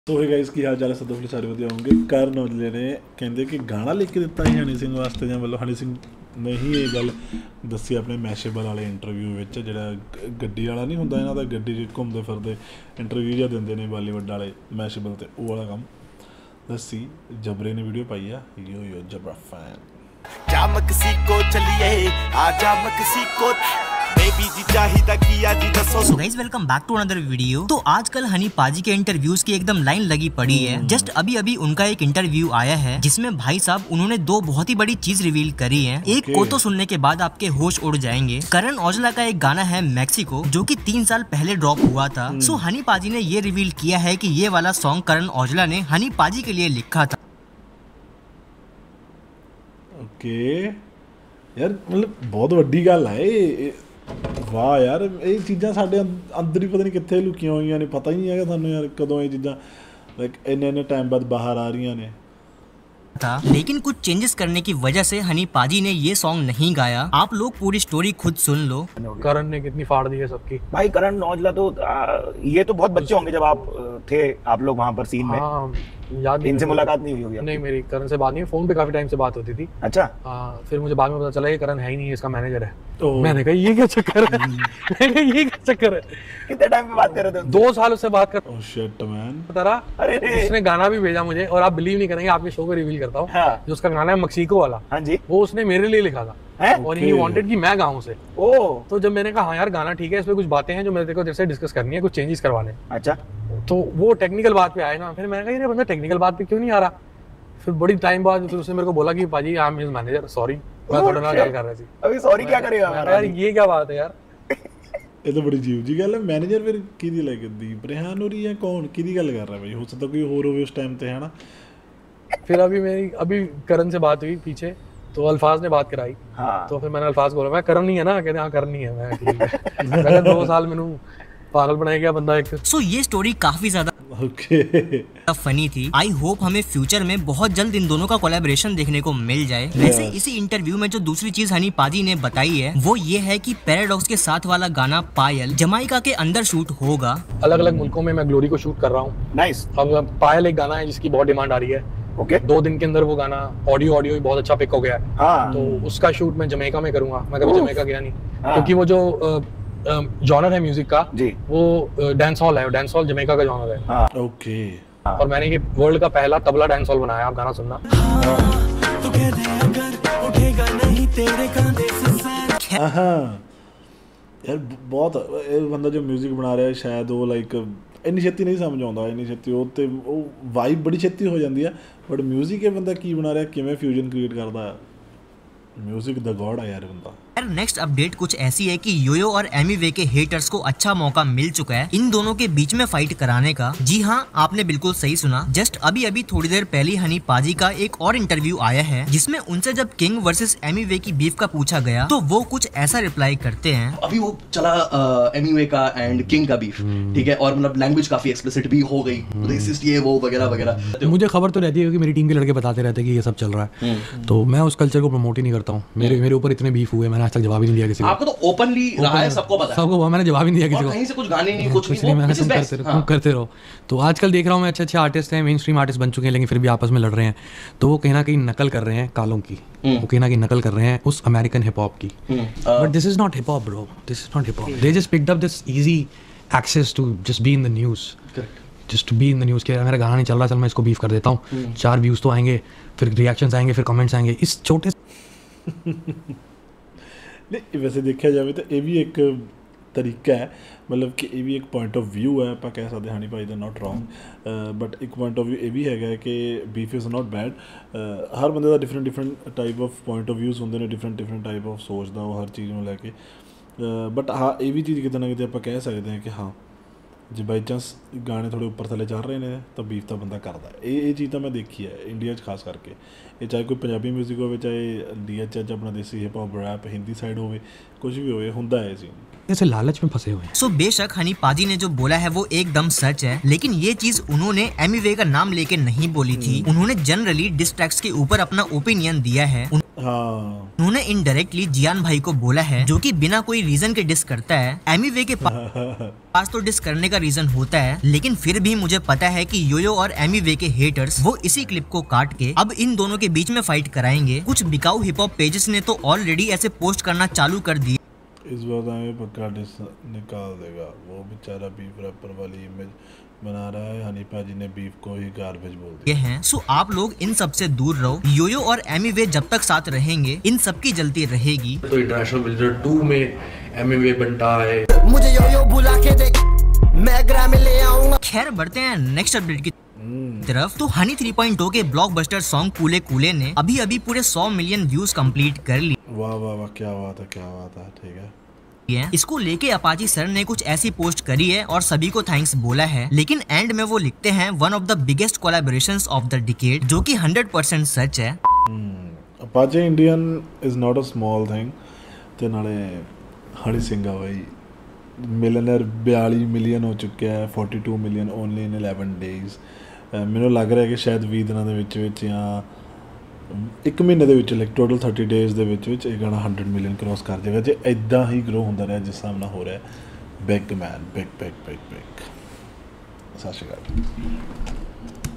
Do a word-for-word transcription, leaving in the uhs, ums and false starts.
तो है गाइस की हाल चाल है सब लोग सारे वधिया होंगे। ਕਰਨ ਔਜਲੇ ने ਕਹਿੰਦੇ कि गाना लिख के दिता ही हनी सिंह वास्ते ਜਾਂ मतलब हनी सिंह ने ही ये गल दसी अपने मैशेबल वाले इंटरव्यू ਵਿੱਚ ਜਿਹੜਾ ਗੱਡੀ ਵਾਲਾ ਨਹੀਂ ਹੁੰਦਾ ਇਹਨਾਂ ਦਾ ਗੱਡੀ 'ਚ ਘੁੰਮਦੇ ਫਿਰਦੇ ਇੰਟਰਵਿਊ ਜਾਂ ਦਿੰਦੇ ਨੇ ਬਾਲੀਵੁੱਡ ਵਾਲੇ ਮੈਸ਼ੇਬਲ ਤੇ ਉਹ ਵਾਲਾ ਕੰਮ दसी जबरे ने वीडियो पाई है। यो यो जबरा फैन जा मक्सिको चलिए आजा मक्सिको बेबी जी चाहिदा किया जी दसो। So guys welcome back to another video. तो आजकल हनी पाजी के इंटरव्यूज की एकदम लाइन लगी पड़ी है। जस्ट अभी अभी उनका एक इंटरव्यू आया है जिसमें भाई साहब उन्होंने दो बहुत ही बड़ी चीज रिवील करी है। एक को तो सुनने के बाद आपके होश उड़ जाएंगे। करण औजला का एक गाना है मैक्सिको जो कि तीन साल पहले ड्रॉप हुआ था। सो हनी पाजी ने ये रिवील किया है कि ये वाला सॉन्ग करण औजला ने हनी पाजी के लिए लिखा था। ओके यार मतलब बहुत वड्डी गल है। वाह यार ये चीज़ां साडे अंदर ही पता नहीं कित्थे लुकियां होईयां ने, पता ही नहीं है सानूं यार कदों ये चीज़ां लाइक इन्ने इन्ने टाइम बाद बाहर आ रही ने था। लेकिन कुछ चेंजेस करने की वजह से हनी पाजी ने ये सॉन्ग नहीं गाया। आप लोग पूरी स्टोरी खुद सुन लो। करण ने कितनी फाड़ दी है सबकी। भाई करण औजला तो आ, ये तो बहुत बच्चे होंगे जब आप थे आप लोग वहाँ पर सीन में। हाँ, याद इनसे मुलाकात नहीं हुई होगी? नहीं मेरी करण से बात नहीं, फोन पे काफी टाइम से बात होती थी। अच्छा हाँ, फिर मुझे बाद में पता चला ये करण है ही नहीं, इसका मैनेजर है। मैंने कहा ये क्या चक्कर है मैंने कहा ये क्या चक्कर है। कितने टाइम पे बात कर रहे थे? दो साल उससे बात कर। Oh shit man. अरे उसने गाना भी भेजा मुझे और आप बिलीव नहीं करेंगे, आपके शो पे रिवील करता हूँ। हाँ। जो उसका गाना है मैक्सिको वाला, हाँ जी, वो उसने मेरे लिए लिखा था है? और ही वांटेड कि मैं गाऊं उसे। ओह तो जब मैंने कहा हाँ यार गाना ठीक है, इसमें कुछ बातें हैं जो मेरे को तेरे से डिस्कस करनी है, कुछ चेंजेस करवाने। अच्छा तो वो टेक्निकल बात पे आए ना, फिर मैंने कहा ये बंदा टेक्निकल बात पे क्यों नहीं आ रहा। फिर बड़ी टाइम बाद फिर उसने मेरे को बोला कि पाजी I am his manager, sorry मैं थोड़ा ना गल कर रहा थी। अभी सॉरी क्या करेगा यार, ये क्या बात है यार। ਇਹ ਤਾਂ ਬੜੀ ਜੀਵ ਜੀ ਗੱਲ ਹੈ। ਮੈਨੇਜਰ ਫਿਰ ਕਿਹਦੀ ਲੈ ਕੇ ਦੀਪ रेहान हो रही है कौन किहदी गल कर रहा है भाई? हो सकता कोई और होवे उस टाइम ते है ना। फिर अभी मेरी अभी करण से बात हुई पीछे, तो अल्फाज ने बात कराई। हाँ। तो फिर मैंने अल्फाज बोला मैं करण नहीं है ना, कहते हाँ करण नहीं है। मैं ठीक है मैंने दो साल मैनू पागल बनाया गया बंदा एक। सो ये स्टोरी काफी ज्यादा ओके फनी थी। आई होप हमें फ्यूचर में बहुत जल्द इन दोनों का कोलैबोरेशन देखने को मिल जाए। वैसे इसी इंटरव्यू में जो दूसरी चीज हनी पाजी ने बताई है वो ये है कि पैराडॉक्स के साथ वाला गाना पायल जमाइका के अंदर शूट होगा। अलग अलग मुल्कों में मैं ग्लोरी को शूट कर रहा हूँ। नाइस। अब पायल एक गाना है जिसकी बहुत डिमांड आ रही है। ओके दो दिन के अंदर वो गाना ऑडियो ऑडियो बहुत अच्छा पिक हो गया है। हाँ। तो उसका शूट मैं जमैका में करूंगा। मैं कभी जमैका गया नहीं क्योंकि वो जो जॉनर है म्यूजिक का जी, वो डांस हॉल है, डांस हॉल जमैका का जॉनर है। हाँ। ओके। और मैंने ये वर्ल्ड का पहला तबला डांस हॉल बनाया, आप गाना सुनना। यार बहुत बंदा जो म्यूजिक बना रहा है शायद वो लाइक इन्नी छेती नहीं समझ आता, इन्नी छेती वो ते वो वाइब बड़ी छेती हो जाती है। बट म्यूजिक ये बंदा की बना रहा है, किवें फ्यूजन क्रिएट करता है। म्यूजिक द गॉड है यार बंदा। यार नेक्स्ट अपडेट कुछ ऐसी है कि योयो और एमी वे के हेटर्स को अच्छा मौका मिल चुका है इन दोनों के बीच में फाइट कराने का। जी हाँ, आपने बिल्कुल सही सुना। जस्ट अभी अभी थोड़ी देर पहले हनी पाजी का एक और इंटरव्यू आया है जिसमें उनसे जब किंग वर्सेस एमी वे की बीफ का पूछा गया तो वो कुछ ऐसा रिप्लाई करते हैं। अभी वो चला एमी वे का एंड किंग का बीफ, ठीक है, और मतलब लैंग्वेज काफी एक्सप्लिसिट भी हो गई, रेसिस्ट ये वो वगैरह वगैरह। मुझे खबर तो रहती है कि मेरी टीम के लड़के बताते रहते हैं कि ये सब चल रहा है, तो मैं उस कल्चर को प्रमोट ही नहीं करता हूँ। मेरे मेरे ऊपर इतने बीफ हुए, मैंने आज तक जवाब ही नहीं दिया किसी को। आपको तो ओपनली रहा है, सबको पता है। सबको मैंने जवाब ही नहीं दिया किसी को। कहीं से कुछ गाने नहीं, कुछ नहीं, मैंने तुम करते रहो, तुम करते रहो। तो आजकल देख रहा हूँ मैं अच्छे अच्छे आर्टिस्ट हैं, मेन स्ट्रीम आर्टिस्ट बन चुके हैं, लेकिन फिर भी आपस में लड़ रहे हैं। तो वो कहीं ना कहीं नकल कर रहे हैं कालों की, वो कहीं ना कहीं नकल कर रहे हैं उस अमेरिकन हिप हॉप की। But this is not hip hop bro, this is not hip hop. They just picked up this easy access to just be in the news, just to be in the news कि मेरा गाना नहीं चल रहा, चल मैं इसको beef कर देता हूँ, चार व्यूज़ तो आएंगे, फिर रिएक्शंस आएंगे, फिर कमेंट्स आएंगे। इस छोटे नहीं वैसे देखा जाए तो यह भी एक तरीका है, मतलब कि ये भी एक पॉइंट ऑफ व्यू है। आप कह सकते हनी भाई दा नॉट रॉन्ग, बट एक पॉइंट ऑफ व्यू ये भी है कि बीफ इज़ नॉट बैड। हर बंदे का different different type of point of views होंगे ने, डिफरेंट डिफरेंट टाइप ऑफ सोचता वो हर चीज़ में लैके। बट हाँ ये भी चीज़ कितना ना कितने आप कह सकते हैं कि हाँ जो बाई चांस गाने थोड़े उपर थले चल रहे हैं तो बीफ तो बंदा करता है। ये चीज़ तो मैं देखी है इंडिया खास करके, ये चाहे कोई पंजाबी म्यूजिक हो, चाहे डी एच एच अपना desi hip hop rap Hindi side हो, कुछ भी हो, होंदा है सीन। ऐसे लालच में फंसे हुए हैं। सो बेशक हनी पाजी ने जो बोला है वो एकदम सच है, लेकिन ये चीज उन्होंने एमी वे का नाम लेके नहीं बोली थी। उन्होंने जनरली डिस ट्रैक्स के ऊपर अपना ओपिनियन दिया है। हाँ उन्होंने इनडायरेक्टली जियान भाई को बोला है, जो कि बिना कोई रीजन के डिस करता है। एमिवे के पास तो डिस करने का रीजन होता है, लेकिन फिर भी मुझे पता है कि योयो और एमिवे के हेटर्स वो इसी क्लिप को काट के अब इन दोनों के बीच में फाइट कराएंगे। कुछ बिकाऊ हिप हॉप पेजेस ने तो ऑलरेडी ऐसे पोस्ट करना चालू कर दिए। इस बार हमें पक्का डिस निकाल देगा, वो बेचारा बीफ रैपर वाली इमेज बना रहा है। हनी पाजी ने बीफ को ही गार्बेज बोल दिया हैं। सो आप लोग इन सब से दूर रहो। योयो और एमिवे जब तक साथ रहेंगे इन सब की जलती रहेगी। तो इंटरनेशनल विजिटर टू में एमिवे बनता है। मुझे योयो बुला के देख, मैं ग्राम ले आऊंगा। खैर बढ़ते हैं नेक्स्ट अपडेट की तरफ। तो हनी थ्री पॉइंट ओ के ब्लॉकबस्टर सॉन्ग कूले कूले ने अभी अभी पूरे सौ मिलियन व्यूज कंप्लीट कर ली। वाह वाह वाह, क्या बात है, क्या बात है। ठीक है, इसको लेके अपाची सर ने कुछ ऐसी पोस्ट करी है और सभी को थैंक्स बोला है, लेकिन एंड में वो लिखते हैं one of the biggest collaborations of the decade, जो कि हंड्रेड परसेंट सच है। Apache Indian is not a small thing. ते नाले हनी सिंह भाई मिलियनर बयाली मिलियन हो चुका है, forty two million only in eleven days. मैनू लग रहा है कि शायद ਵੀਹ ਦਿਨਾਂ ਦੇ ਵਿੱਚ ਵਿੱਚ ਜਾਂ ਇੱਕ ਮਹੀਨੇ ਦੇ ਵਿੱਚ ਲਾਈਕ ਟੋਟਲ थर्टी ਡੇਜ਼ ਦੇ ਵਿੱਚ ਵਿੱਚ ਇਹ ਗਾਣਾ हंड्रेड ਮਿਲੀਅਨ ਕ੍ਰੋਸ ਕਰ ਜਾਏਗਾ ਜੇ ਇਦਾਂ ਹੀ ਗਰੋ ਹੁੰਦਾ ਰਿਹਾ ਜਿਸ ਹਿਸਾਬ ਨਾਲ ਹੋ ਰਿਹਾ। Big man, big big big big. ਸਤਿ ਸ਼੍ਰੀ ਅਕਾਲ।